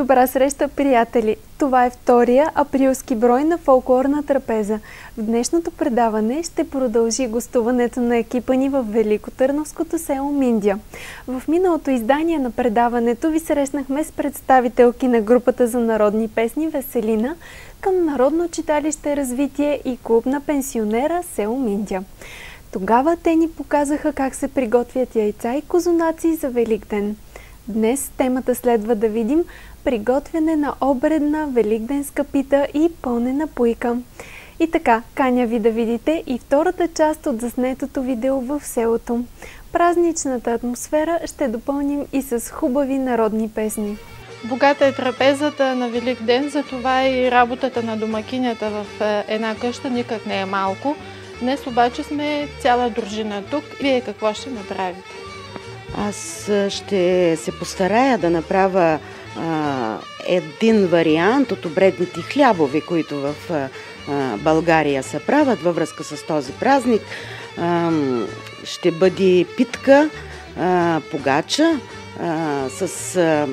Добра среща, приятели! Това е втория априлски брой на Фолклорна трапеза. В днешното предаване ще продължи гостуването на екипа ни в Великотърновското село Миндия. В миналото издание на предаването ви срещнахме с представителки на групата за народни песни Веселина към Народно читалище Развитие и клуб на пенсионера село Миндия. Тогава те ни показаха как се приготвят яйца и козунаци за Великден. Днес темата следва да видим приготвяне на обредна великденска пита и пълнена пуйка. И така, каня ви да видите и втората част от заснетото видео в селото. Празничната атмосфера ще допълним и с хубави народни песни. Богата е трапезата на Великден, затова и работата на домакинята в една къща никак не е малко. Днес обаче сме цяла дружина тук. Вие какво ще направите? Аз ще се постарая да направя един вариант от обредните хлябови, които в България се правят във връзка с този празник. Ще бъде питка, погача с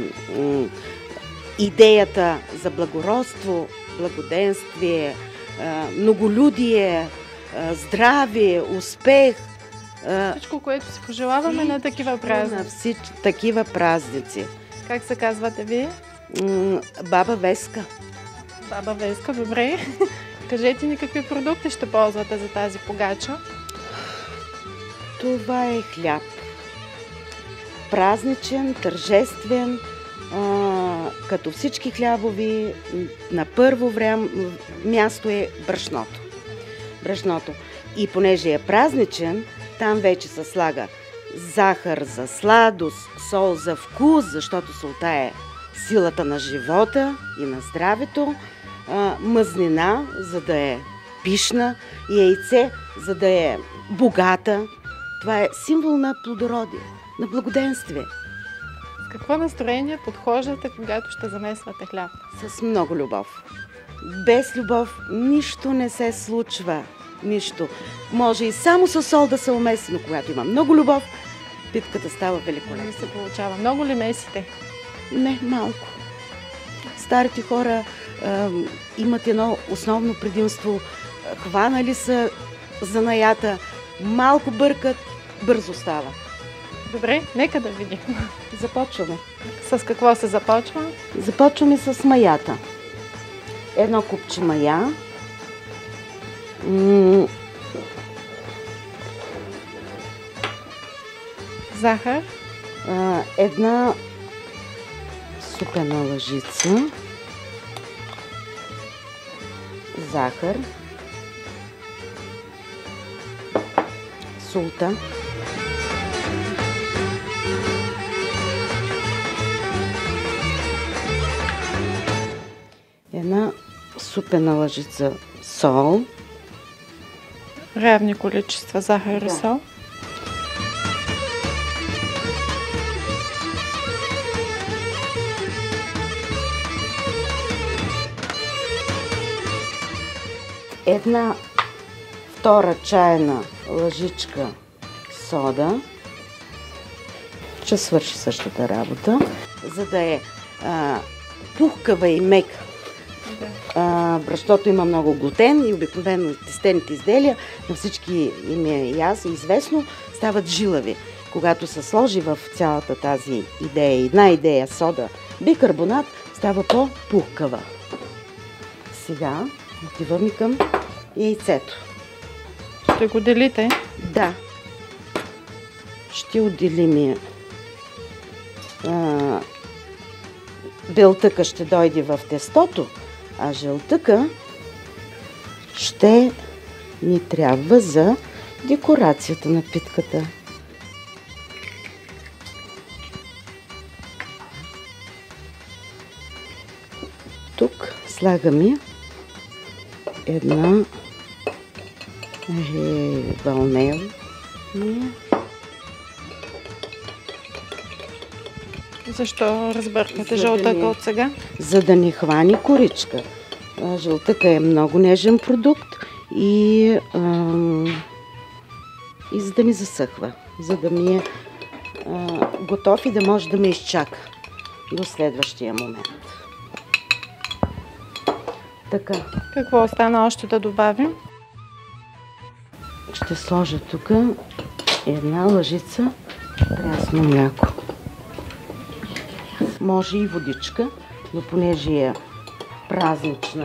идеята за благородство, благоденствие, многолюдие, здраве, успех. Всичко, което си пожелаваме на такива празници. На всички такива празници. Как се казвате вие? Баба Веска. Баба Веска, добре. Кажете ни какви продукти ще ползвате за тази погача. Това е хляб. Празничен, тържествен, като всички хлябови, на първо място е брашното. Брашното. И понеже е празничен, там вече се слага захар за сладост, сол за вкус, защото солта е силата на живота и на здравето, мъзнина, за да е пишна, и яйце, за да е богата. Това е символ на плодородие, на благоденствие. С какво настроение подхождате, когато ще замесвате хляб? С много любов. Без любов нищо не се случва. Нищо. Може и само със сол да се умеси, но когато има много любов, питката става великолепна. Не се получава. Много ли месите? Не, малко. Старите хора имат едно основно предимство. Хванали са занаята, малко бъркат, бързо става. Добре, нека да видим. Започваме. С какво се започва? Започваме с маята. Едно купче мая. Захар. Една супена лъжица. Захар. Солта. Една супена лъжица сол. Равни количества захар и сол. Една втора чайна лъжичка сода. Ще свърши същата работа, за да е пухкава и мека. Защото има много глутен и обикновено тестените изделия, на всички им е известно, стават жилави. Когато се сложи в цялата тази идея, една идея сода, бикарбонат, става по-пухкава. Сега отиваме към яйцето. Ще го делите? Да. Ще отделим белтъка ще дойде в тестото, а жълтъка ще ни трябва за декорацията на питката. Тук слагаме една вълнел. Защо разбърквате жълтъка от сега? За да не хвани коричка. Жълтъка е много нежен продукт и за да ми засъхва, за да ми е готов и да може да ме изчака до следващия момент. Така. Какво остана още да добавим? Ще сложа тук една лъжица прясно мляко. Може и водичка, но понеже е празнична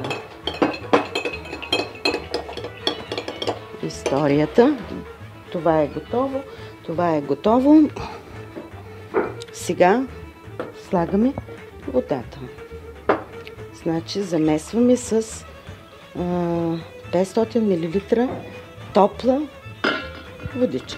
историята, това е готово, това е готово. Сега слагаме водата. Значи замесваме с 500 мл топла водичка.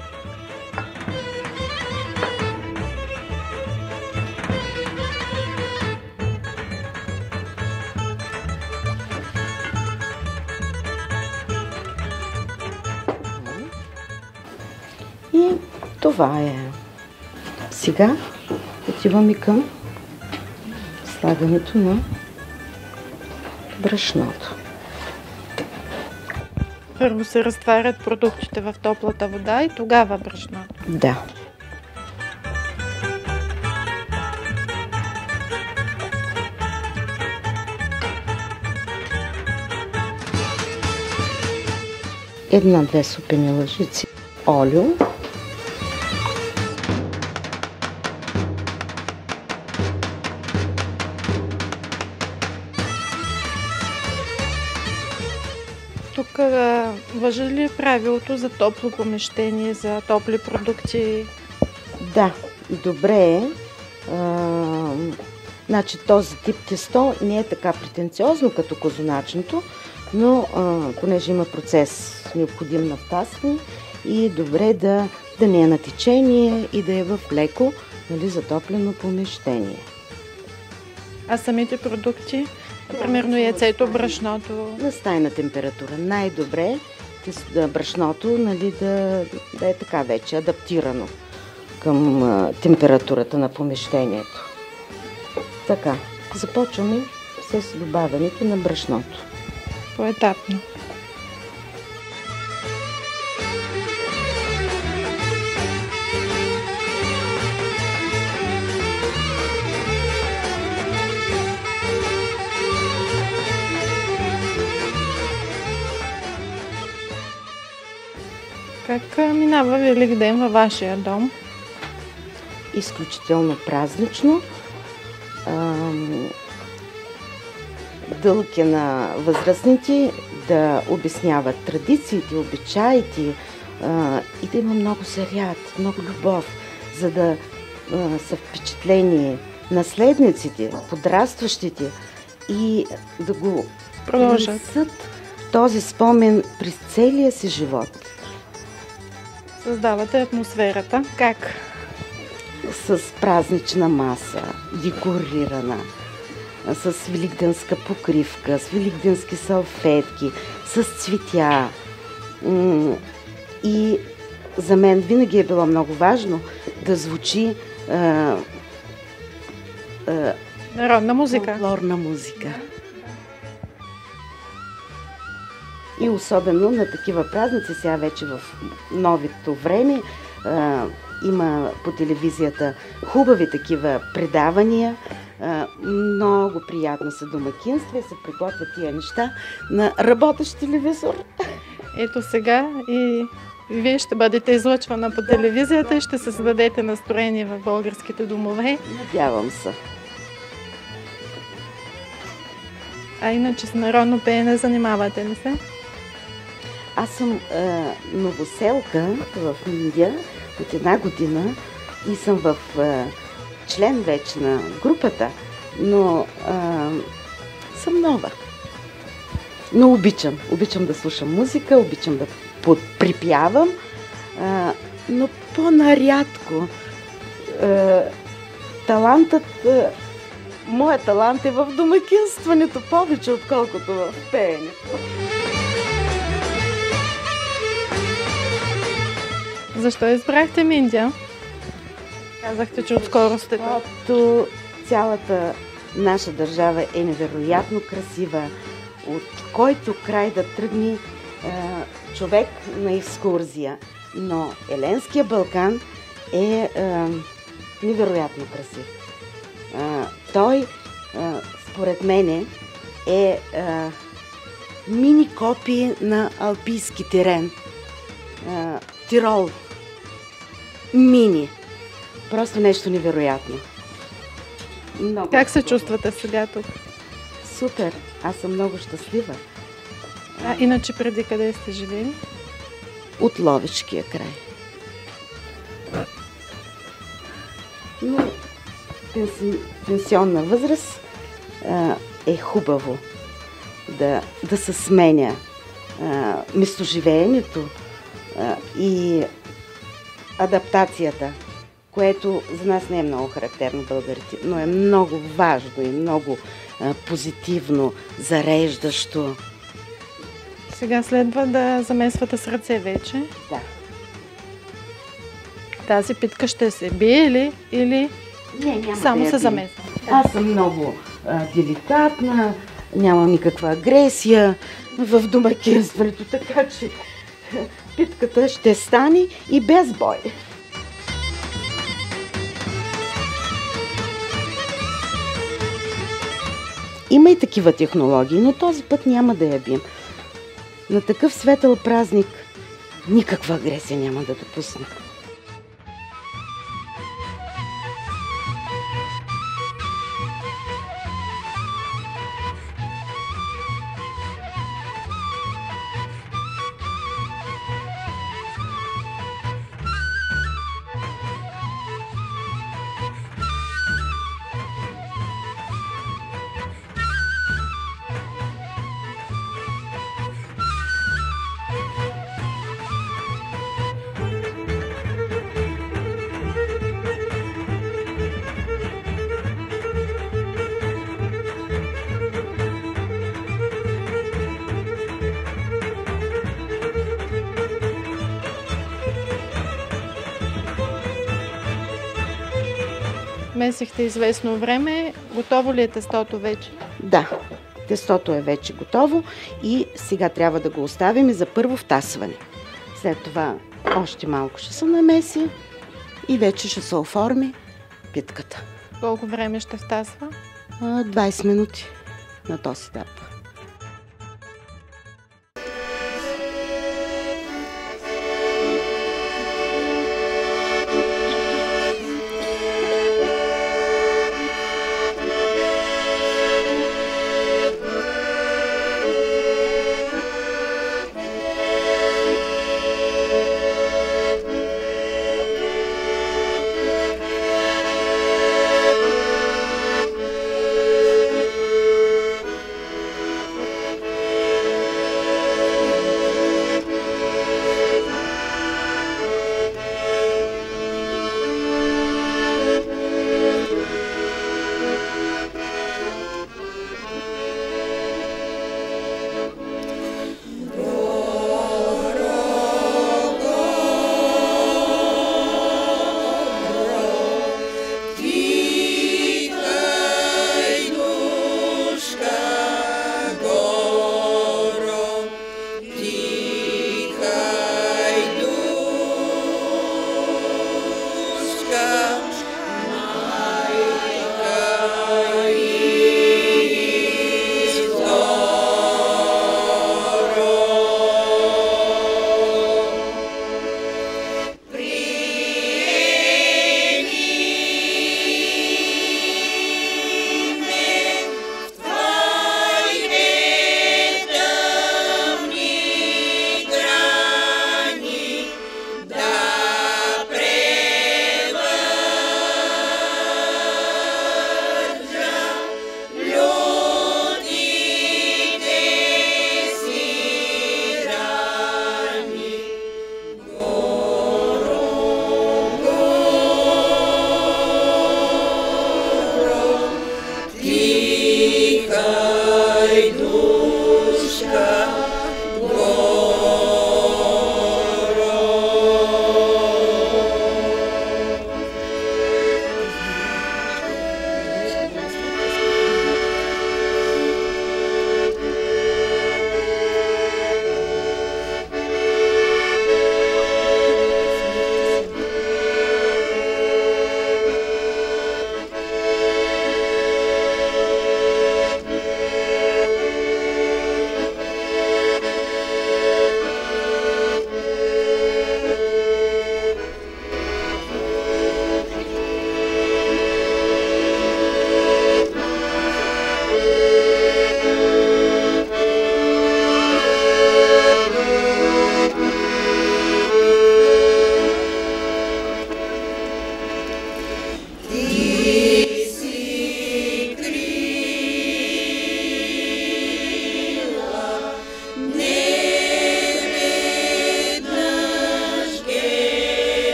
И това е. Сега отиваме към слагането на брашното. Първо се разтварят продуктите в топлата вода и тогава брашното. Да. Една-две супени лъжици олио. Тук важи ли правилото за топло помещение, за топли продукти? Да, добре е. Значи този тип тесто не е така претенциозно като козуначното, но понеже има процес необходим на втасване и е добре да не е на течение и да е в леко, нали, затоплено помещение. А самите продукти? Примерно яйцето, брашното? На стайна температура. Най-добре брашното, нали, да е така вече адаптирано към температурата на помещението. Така, започваме с добавянето на брашното. Поетапно. Как минава Великден във вашия дом? Изключително празнично. Дълг е на възрастните да обясняват традициите, обичаите и да има много заряд, много любов, за да са впечатлени наследниците, подрастващите и да го продължат този спомен през целия си живот. Създавате атмосферата. Как? С празнична маса, декорирана, с великденска покривка, с великденски салфетки, с цветя. И за мен винаги е било много важно да звучи народна музика. Фолклорна музика. И особено на такива празници, сега вече в новото време, има по телевизията хубави такива предавания, много приятно са домакинства и се приготвят тия неща на работещ телевизор. Ето сега и вие ще бъдете излъчвана по телевизията и ще създадете настроение в българските домове. Надявам се. А иначе с народно пеене занимавате ли се? Аз съм новоселка в Индия от 1 година и съм в член вече на групата, но съм нова. Но обичам да слушам музика, обичам да припявам, но по-нарядко. Моят талант е в домакинстването повече, отколкото в пеенето. Защо избрахте Индия? Казахте, че отскоро сте. Защото цялата наша държава е невероятно красива. От който край да тръгне човек на екскурзия. Но Еленския Балкан е невероятно красив. Той, според мене, е мини копие на алпийски терен. Тирол. Мини. Просто нещо невероятно. Много. Как се чувствате сега тук? Супер! Аз съм много щастлива. Иначе преди къде сте живели? От Ловешкия край. Но пенсионна възраст е хубаво да се сменя местоживеенето и адаптацията, което за нас не е много характерно българите, но е много важно и много позитивно, зареждащо. Сега следва да замесвате с ръце вече. Да. Тази питка ще се бие ли или Няма само да се я замесва? Аз съм много деликатна, нямам никаква агресия в домакинството, така че питката ще стане и без бой. Има и такива технологии, но този път няма да я бием. На такъв светъл празник никаква агресия няма да допусна. Месихте известно време. Готово ли е тестото вече? Да, тестото е вече готово и сега трябва да го оставим за първо втасване. След това още малко ще се намеси и вече ще се оформи питката. Колко време ще втасва? 20 минути на този етап.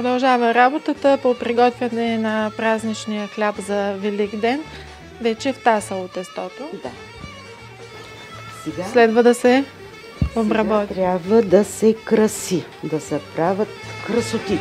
Продължава работата по приготвяне на празничния хляб за Велик ден. Вече втасало тестото. Да. Сега Следва да се обработи. трябва да се краси, да се правят красоти.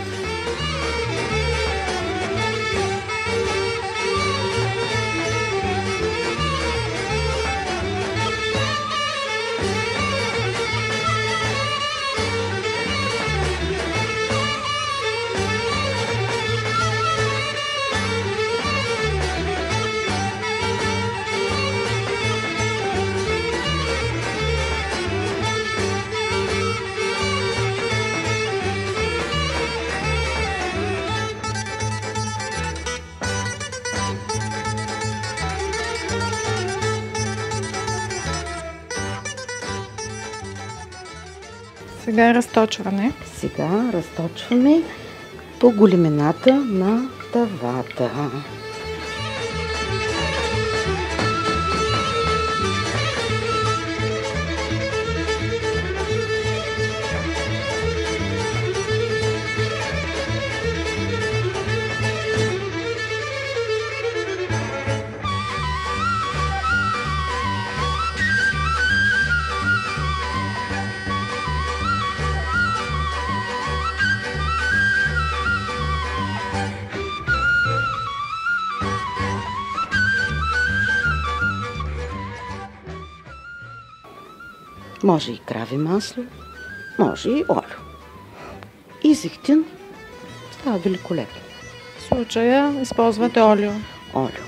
Сега разточване. Сега разточваме по големината на тавата. Може и крави масло, може и олио. И зехтин става великолепно. В случая използвате олио. Олио.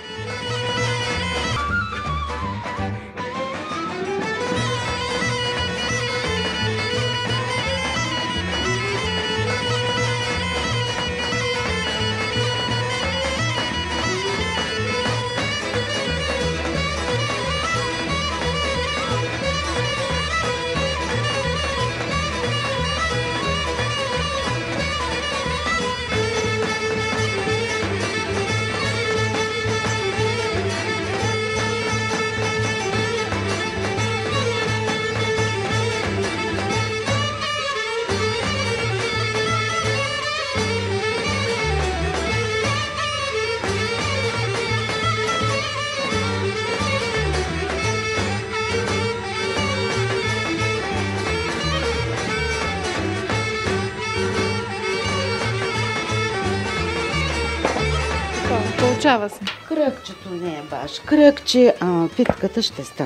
Получава се. Кръгчето не е баш кръгче, а питката ще стане.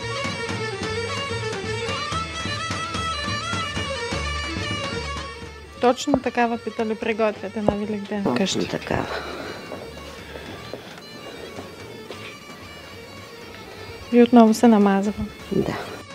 Точно такава пита ли приготвяте на Велик ден Точно вкъщи? такава. И отново се намазва. Да.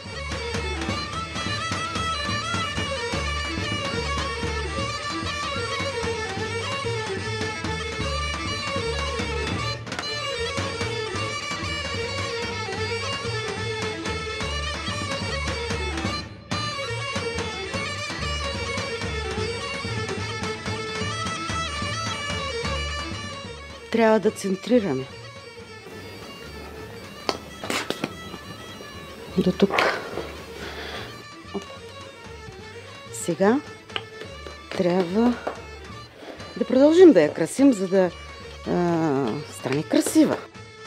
Трябва да центрираме. До тук. Сега трябва да продължим да я красим, за да стане красива.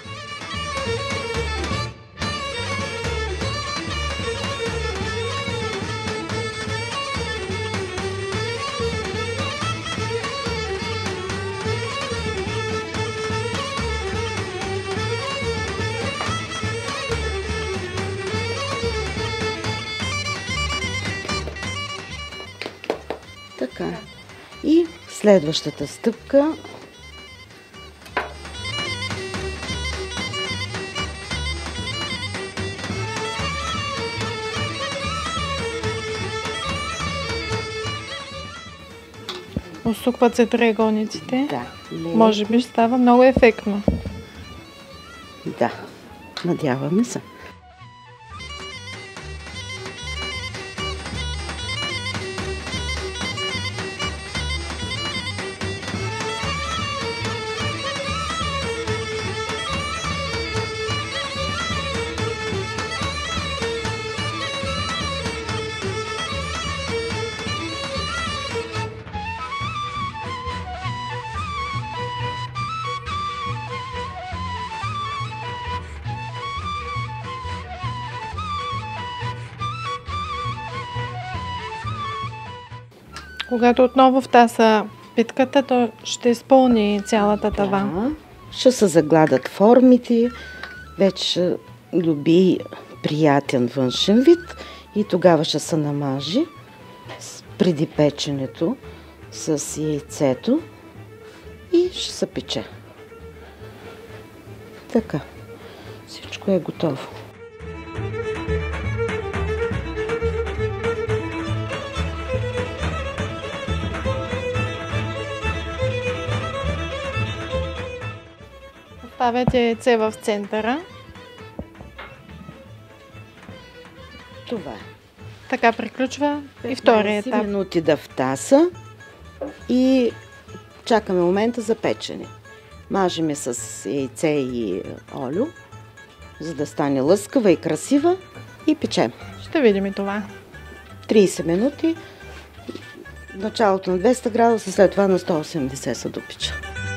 Така. И следващата стъпка Усукват се триъгълниците. да, Може би ще става много ефектно. да, надяваме се. Когато отново втаса питката, то ще изпълни цялата тава. Да, ще се загладат формите, вече ще доби приятен външен вид и тогава ще се намажи преди печенето с яйцето и ще се пече. Така, всичко е готово. Поставяте яйце в центъра. Това е. Така приключва и втория 15 етап. минути да втаса и чакаме момента за печене. Мажеме с яйце и олио, за да стане лъскава и красива и печем. Ще видим и това. 30 минути, началото на 200 градуса, след това на 180 се допича.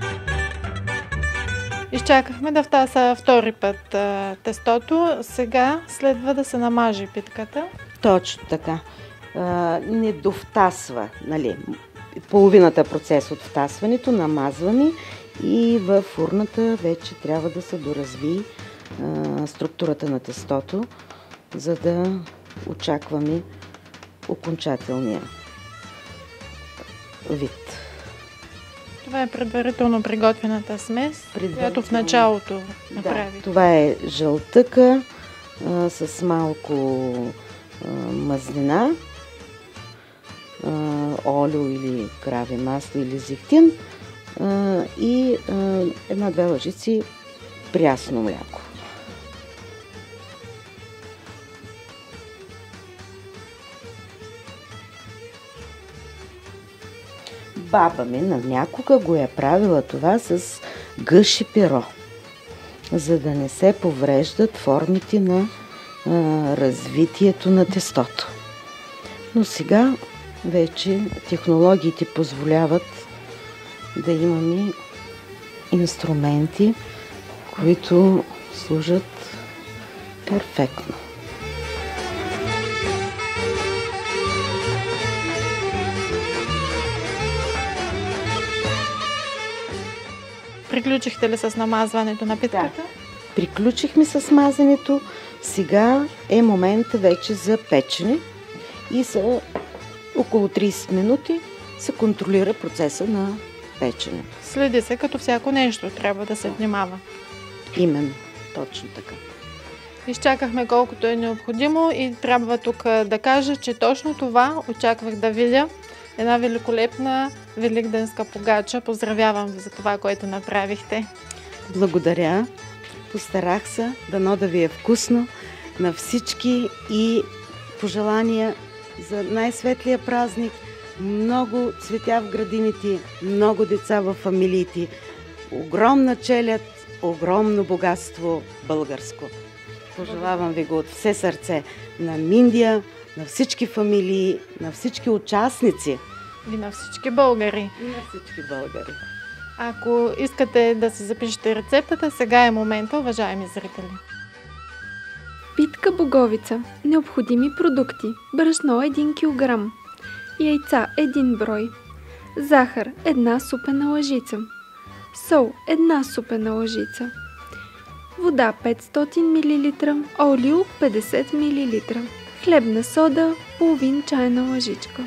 Изчакахме да втаса втори път тестото. Сега следва да се намаже питката. Точно така. Не довтасва, нали, половината процес от втасването, намазваме и в фурната вече трябва да се доразви структурата на тестото, за да очакваме окончателния вид. Това е предварително приготвената смес, която в началото направи. Да, това е жълтъка с малко мазнина, олио или краве масло или зехтин и една-две лъжици прясно мляко. Баба ми някога го е правила това с гъш и перо, за да не се повреждат формите на развитието на тестото. Но сега вече технологиите позволяват да имаме инструменти, които служат перфектно. Приключихте ли с намазването на питката? Да. Приключихме с мазането. Сега е момента вече за печене и са около 30 минути се контролира процеса на печене. Следи се като всяко нещо. Трябва да се внимава. Именно, точно така. Изчакахме колкото е необходимо и трябва тук да кажа, че точно това очаквах да видя. Една великолепна великденска погача. Поздравявам ви за това, което направихте. Благодаря. Постарах се, дано да ви е вкусно на всички и пожелания за най-светлия празник. Много цветя в градините, много деца в фамилиите. Огромна челяд, огромно богатство българско. Пожелавам ви го от все сърце на Миндия, на всички фамилии, на всички участници. И на всички българи. И на всички българи. Ако искате да си запишете рецептата, сега е момента, уважаеми зрители. Питка боговица. Необходими продукти. Брашно 1 кг. Яйца 1 брой. Захар 1 супена лъжица. Сол 1 супена лъжица. Вода 500 мл. Олио 50 мл. Хлебна сода половин чайна лъжичка.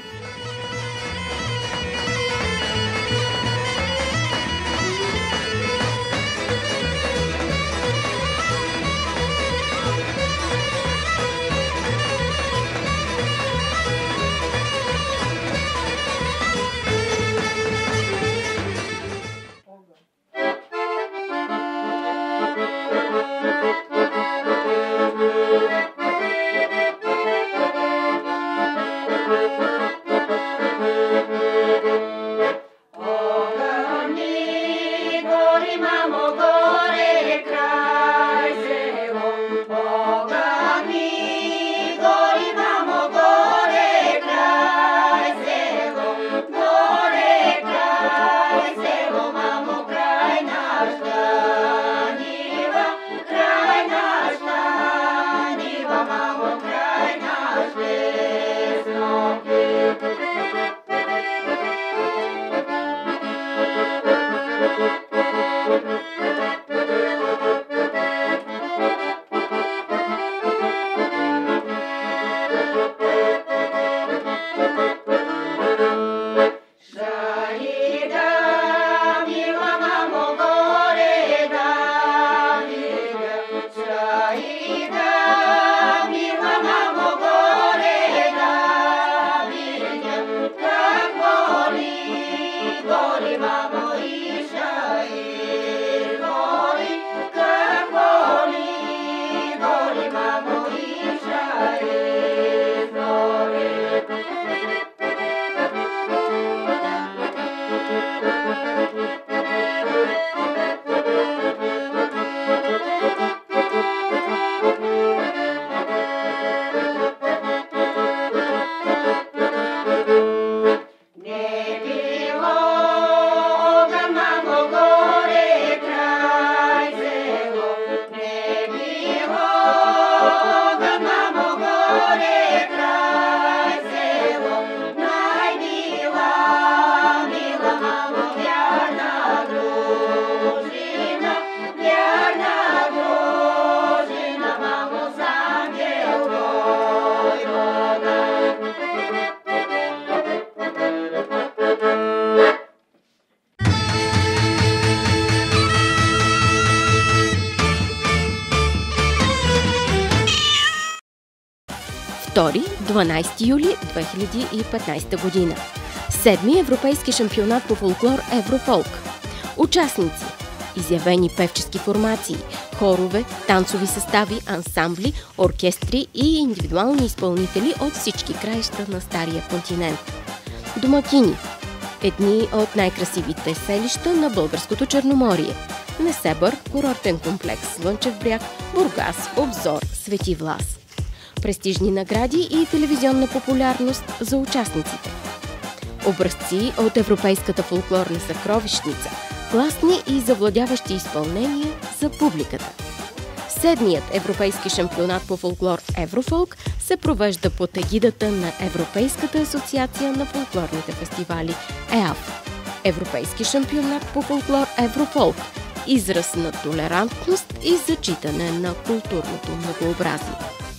2-12 юли 2015 година. 7-ми Европейски шампионат по фолклор Еврофолк. Участници: изявени певчески формации, хорове, танцови състави, ансамбли, оркестри и индивидуални изпълнители от всички краища на Стария континент. Домакини: едни от най-красивите селища на българското Черноморие: Несебър, курортен комплекс Слънчев бряг, Бургас, Обзор, Свети Влас. Престижни награди и телевизионна популярност за участниците. Образци от европейската фолклорна съкровищница, класни и завладяващи изпълнения за публиката. 7-ият Европейски шампионат по фолклор Еврофолк се провежда под егидата на Европейската асоциация на фолклорните фестивали ЕАФ. Европейски шампионат по фолклор Еврофолк – израз на толерантност и зачитане на културното многообразие.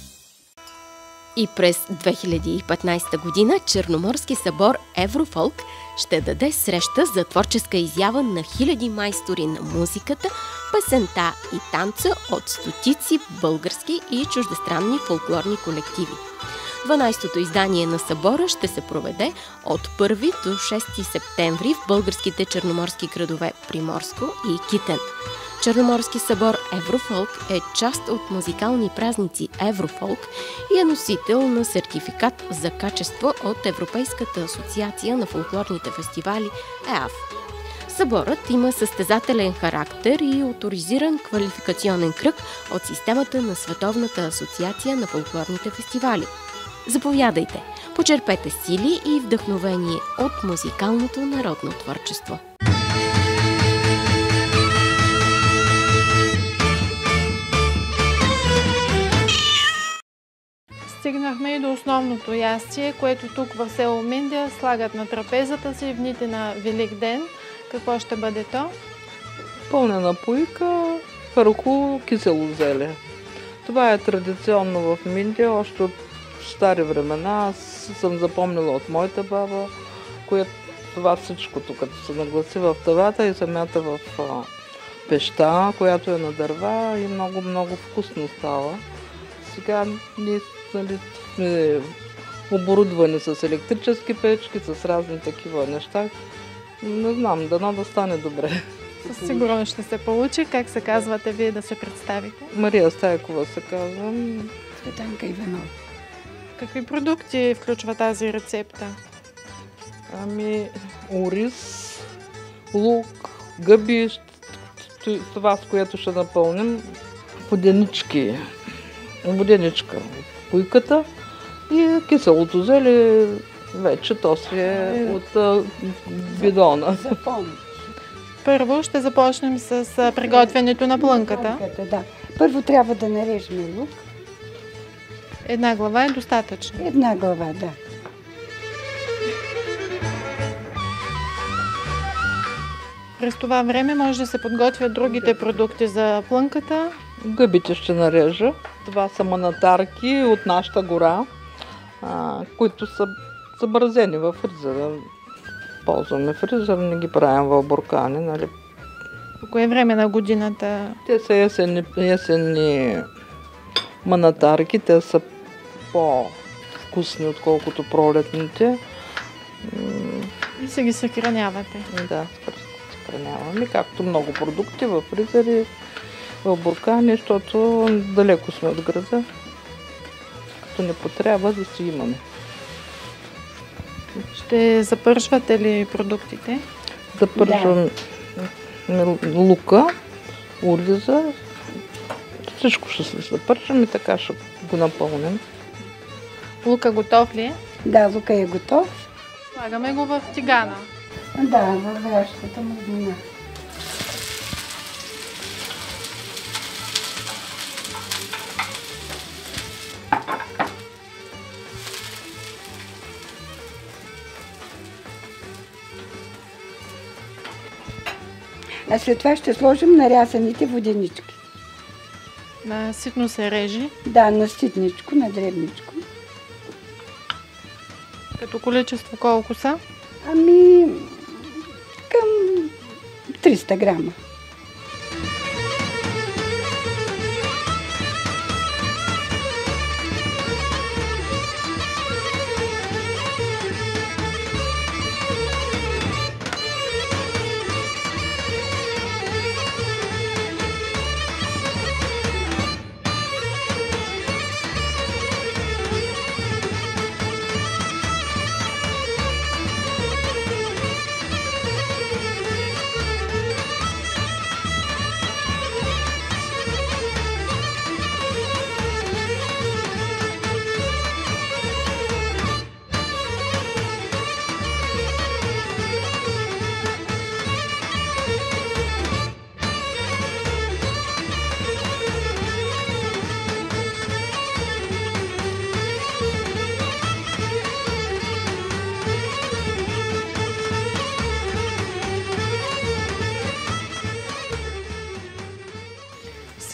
И през 2015 година Черноморски събор Еврофолк ще даде среща за творческа изява на хиляди майстори на музиката, песента и танца от стотици български и чуждестранни фолклорни колективи. 12-то издание на събора ще се проведе от 1 до 6 септември в българските черноморски градове Приморско и Китен. Черноморски събор Еврофолк е част от музикални празници Еврофолк и е носител на сертификат за качество от Европейската асоциация на фолклорните фестивали ЕАФ. Съборът има състезателен характер и оторизиран квалификационен кръг от системата на Световната асоциация на фолклорните фестивали. Заповядайте, почерпете сили и вдъхновение от музикалното народно творчество. Стигнахме и до основното ястие, което тук в село Миндия слагат на трапезата си в дните на Велик ден. Какво ще бъде то? Пълнена напойка върху кисело зеле. Това е традиционно в Миндия, още от стари времена. Аз съм запомнила от моята баба, която това всичкото, като се нагласи в тавата и самята в пеща, която е на дърва и много вкусно става. Сега ние сме оборудвани с електрически печки, с разни такива неща. Не знам, дано да стане добре. Със сигурност ще се получи. Как се казвате вие, да се представите? Мария Стайкова се казвам. Цветанка Иванова. Какви продукти включва тази рецепта? Ами, ориз, лук, гъби, това с което ще напълним, воденичка в пуйката и киселото зеле, вече то си е от бидона. Първо ще започнем с приготвянето на плънката. Да. Първо трябва да нарежем лук. Една глава е достатъчно. Една глава, да. През това време може да се подготвят другите продукти за плънката. Гъбите ще нарежа. Това са манатарки от нашата гора, които са замразени в фризера. Ползваме фризер, не ги правим в буркани, нали? По кое време на годината? Те са есенни манатарки, те са по-вкусни, отколкото пролетните. И се ги съхранявате? Да, съхраняваме, както много продукти в фризери, в буркани, защото далеко сме от града, като не потрябва да си имаме. Ще запършвате ли продуктите? Запършвам лука, ориза, всичко ще се запършим и така ще го напълним. Лука готов ли е? Да, лука е готов. Слагаме го в тигана. Да, във врящата мазнина. А след това ще сложим нарязаните воденички. На ситно се режи. Да, на ситничко, на дребничко. Като количество колко са? Ами, към 300 грама.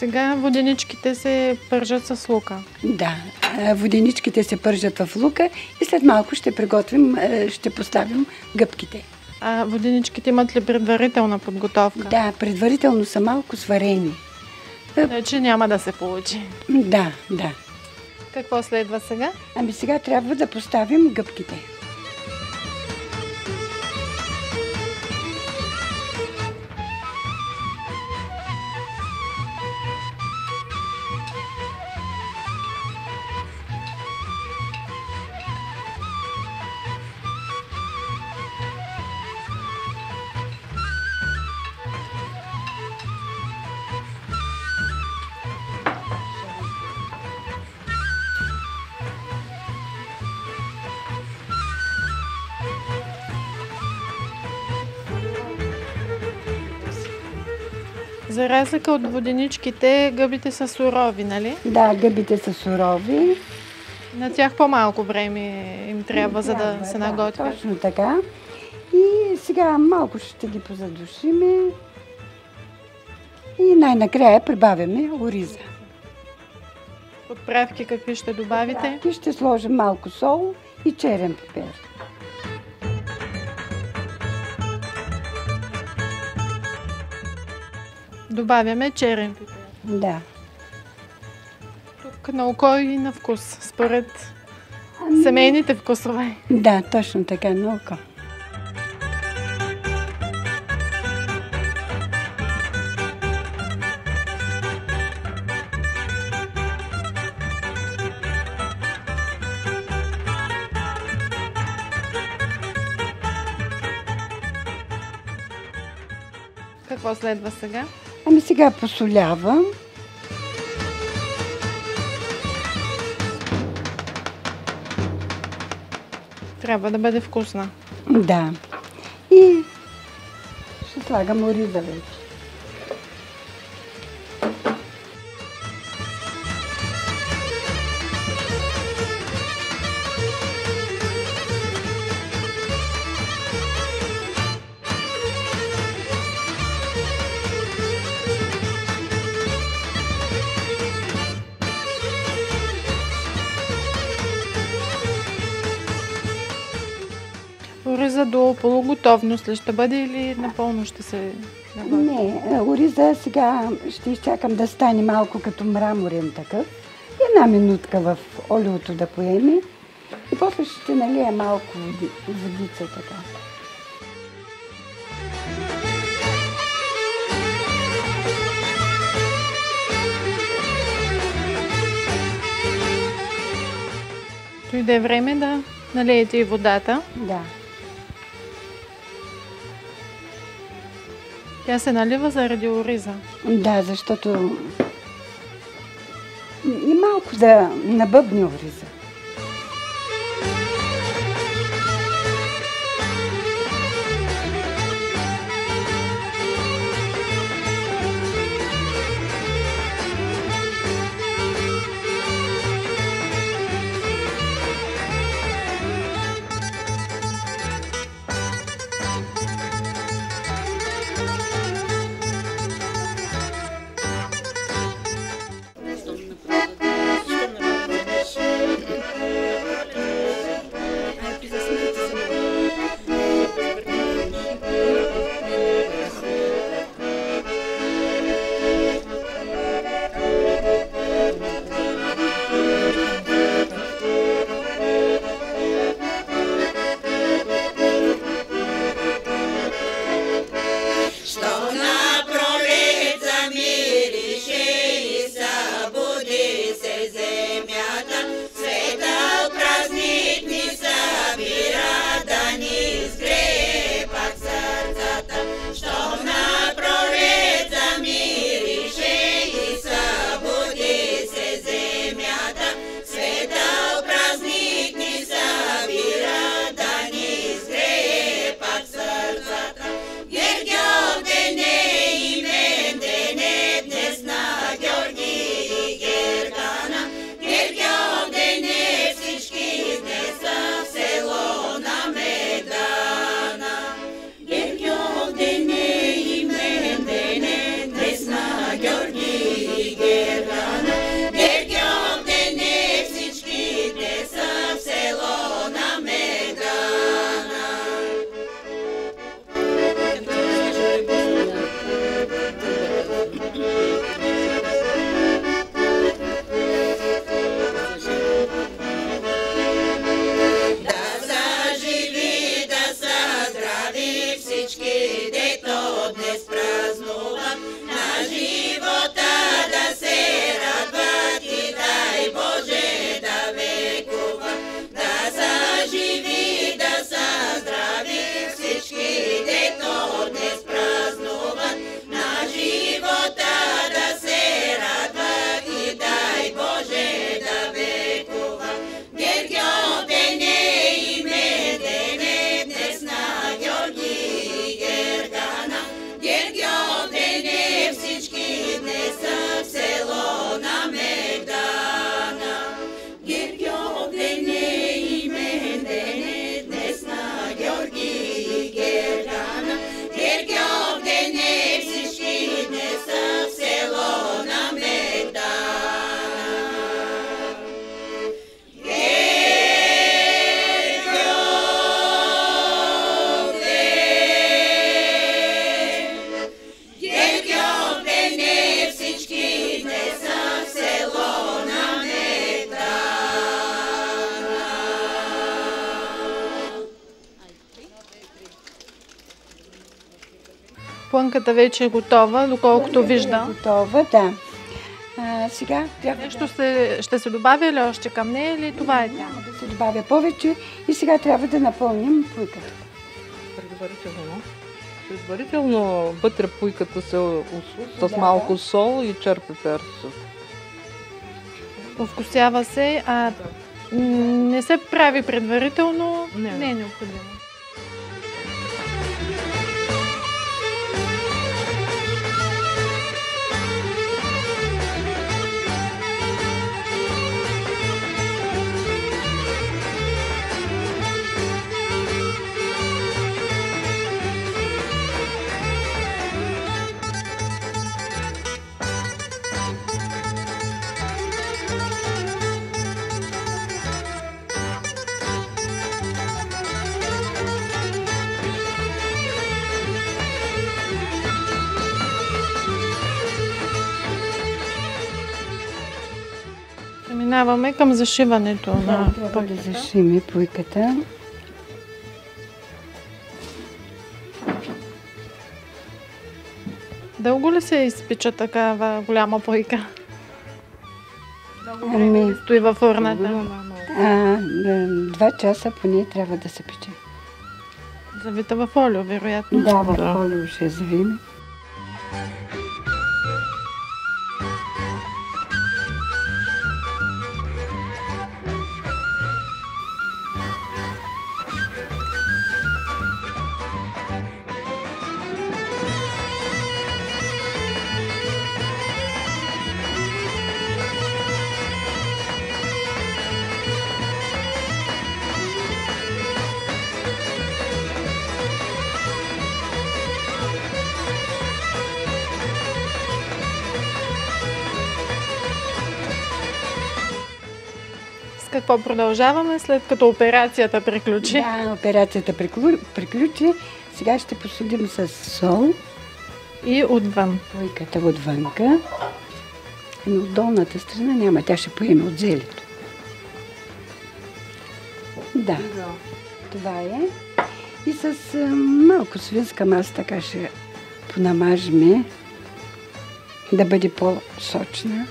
Сега воденичките се пържат с лука. Да, воденичките се пържат в лука и след малко ще приготвим, ще поставим гъбките. А воденичките имат ли предварителна подготовка? Да, предварително са малко сварени. Значи няма да се получи. Да, да. Какво следва сега? Ами сега трябва да поставим гъбките. За разлика от воденичките, гъбите са сурови, нали? Да, гъбите са сурови. На тях по-малко време им трябва, за да се наготвят. Точно така. И сега малко ще ги позадушиме. И най-накрая прибавяме ориза. Подправки какви ще добавите? И ще сложим малко сол и черен пипер. Добавяме черен пипер. Да. Тук на око и на вкус, според семейните вкусове. Да, точно така, на око. Какво следва сега? Ами сега посолявам. Трябва да бъде вкусна. Да. И ще слагам ориза вече. Ориза до полуготовност ли ще бъде или напълно ще се наготви? Не, ориза сега ще изчакам да стане малко като мраморен такъв. Една минутка в олиото да поеме и после ще налия малко водица така. Дойде време да налиете и водата. Да. Тя се налива заради ориза. Да, защото и малко да набъбне ориза. Плънката вече е готова, доколкото виждам. Готова, да. Сега трябва Нещо ще се добавя ли още към нея или това е тя? Няма да се добавя повече и сега трябва да напълним пуйката. Предварително вътре пуйката се усуства с малко сол и черпи персо. Овкусява се, а не се прави предварително, не е необходимо. Минаваме към зашиването на трябва да зашиме пуйката. Дълго ли се изпича такава голяма пуйка? Дълго стои във фурната? 2 часа поне трябва да се пече. Завита в олио, вероятно. Да, в олио ще завиме. Какво продължаваме след като операцията приключи? Да, операцията приключи. Сега ще посудим с сол. И отвън. Пуйката отвънка. Но от долната страна няма, тя ще поеме от зелето. Да, това е. И с малко свинска маса така ще понамажме, да бъде по-сочна.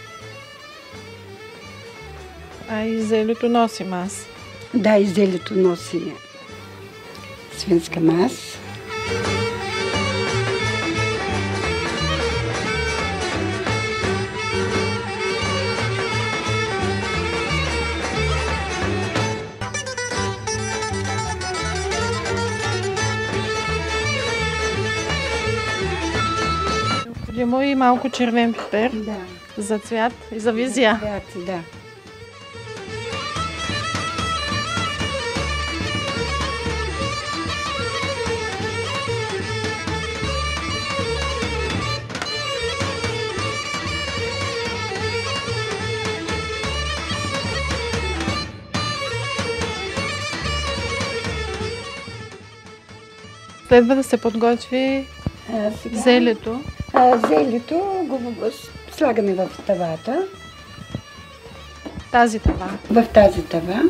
А и зелето носи маса. Да, и зелето носи свинска маса. Необходимо и малко червен пипер. Да. За цвят и за визия. За цвят, да. Следва да се подготви зелето. Зелето го слагаме в тавата. Тази тава. В тази тава.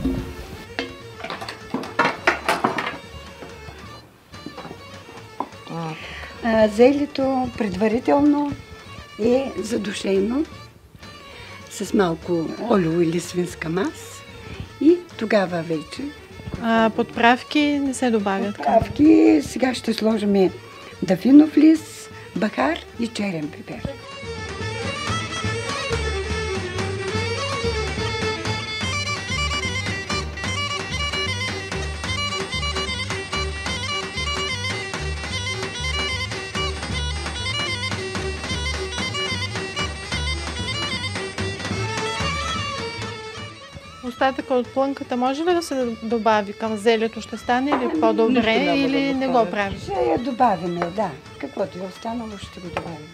Зелето предварително е задушено с малко олио или свинска маса и тогава вече. Подправки не се добавят. Подправки сега ще сложим дафинов лист, бахар и черен пипер. Остатъка от плънката може ли да се добави към зелето? Ще стане ли по-добре или не го правим? Ще я добавим, да. Каквото е останало, ще го добавим.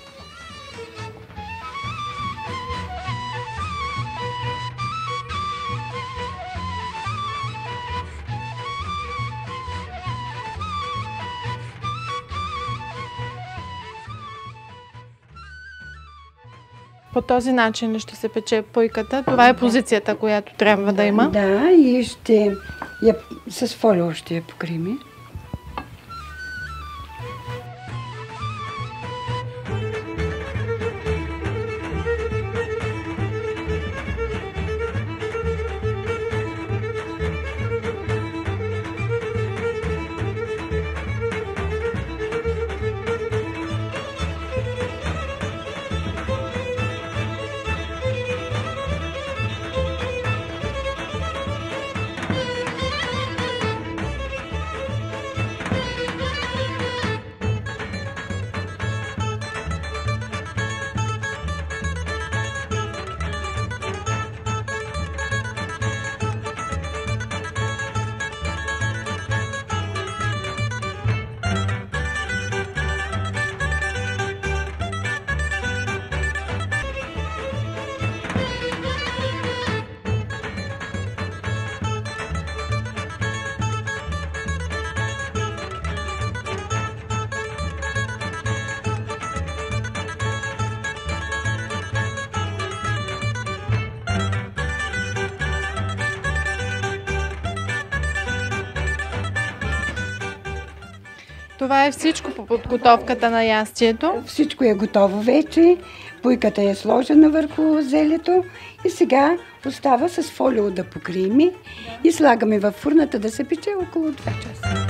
По този начин ли ще се пече пуйката? Това е позицията, която трябва да има. Да, и ще я с фолио ще я покрием. Това е всичко по подготовката на ястието. Всичко е готово вече. Пуйката е сложена върху зелето и сега остава с фолио да покрием и слагаме във фурната да се пече около 2 часа.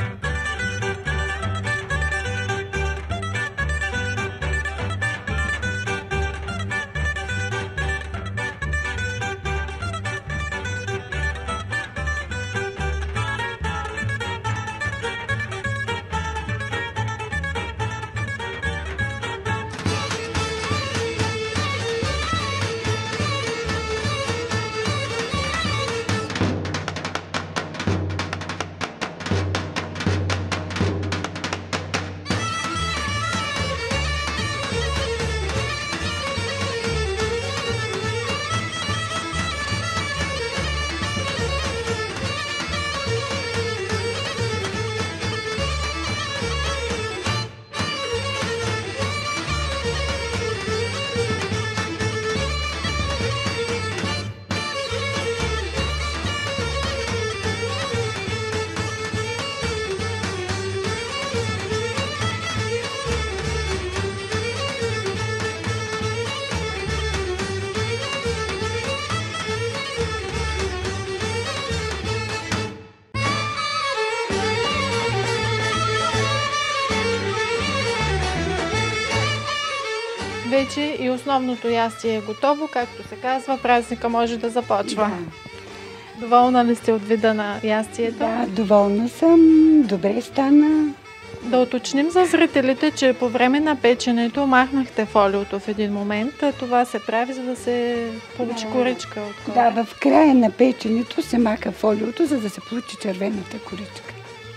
Вече и основното ястие е готово, както се казва, празника може да започва. Да. Доволна ли сте от вида на ястието? Да, доволна съм. Добре стана. Да уточним за зрителите, че по време на печенето махнахте фолиото в един момент, а това се прави, за да се получи коричка отгоре. Да, в края на печенето се маха фолиото, за да се получи червената коричка.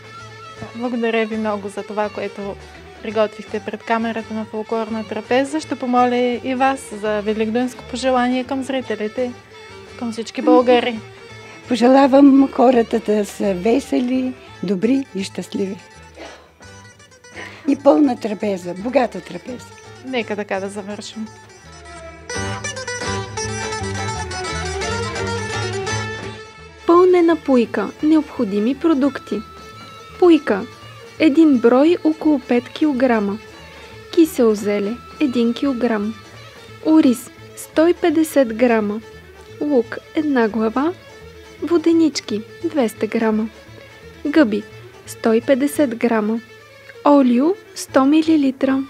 Благодаря ви много за това, което приготвихте пред камерата на Фолклорна трапеза. Ще помоля и вас за великденско пожелание към зрителите, към всички българи. Пожелавам хората да са весели, добри и щастливи. И пълна трапеза, богата трапеза. Нека така да завършим. Пълнена пуйка. Необходими продукти. Пуйка. 1 брой около 5 кг. Кисело зеле 1 кг. Ориз 150 г. Лук 1 глава. Воденички 200 г. Гъби 150 г. Олио 100 мл.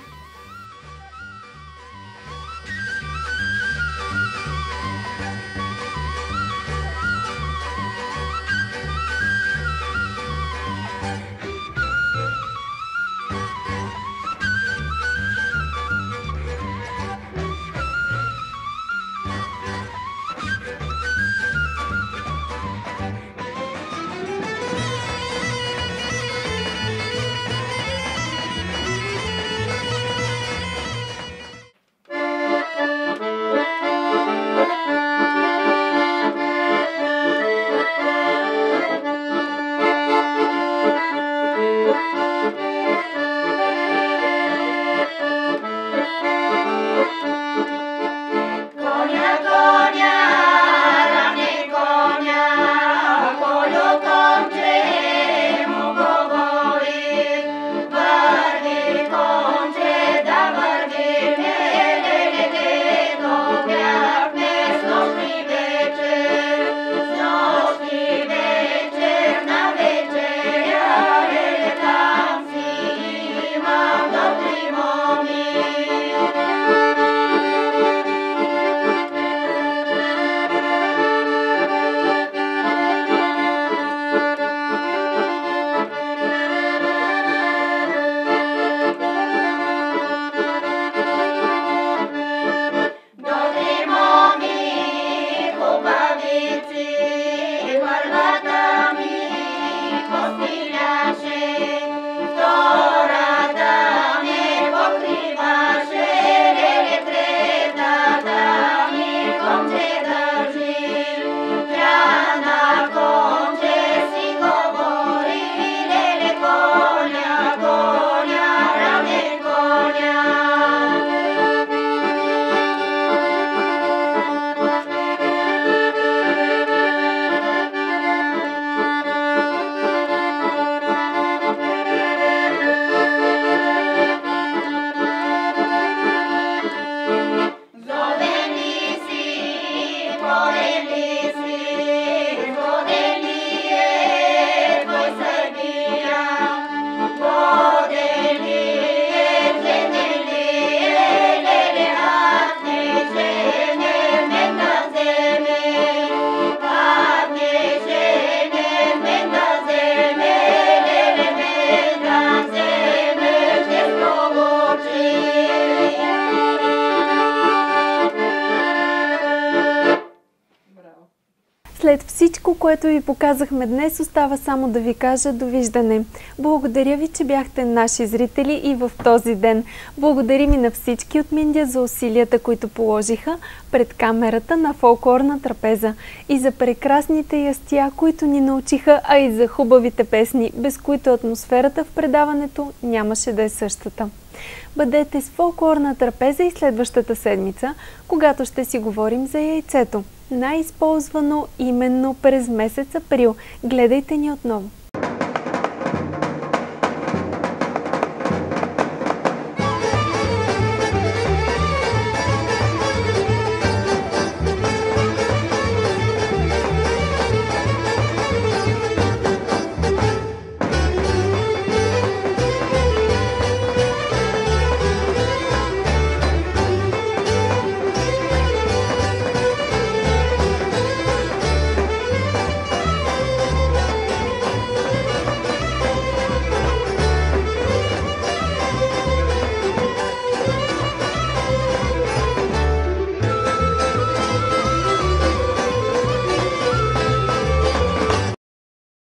След всичко, което ви показахме днес, остава само да ви кажа довиждане. Благодаря ви, че бяхте наши зрители и в този ден. Благодарим и на всички от Миндия за усилията, които положиха пред камерата на фолклорна трапеза и за прекрасните ястия, които ни научиха, а и за хубавите песни, без които атмосферата в предаването нямаше да е същата. Бъдете с фолклорна трапеза и следващата седмица, когато ще си говорим за яйцето. Най-използвано именно през месец април. Гледайте ни отново.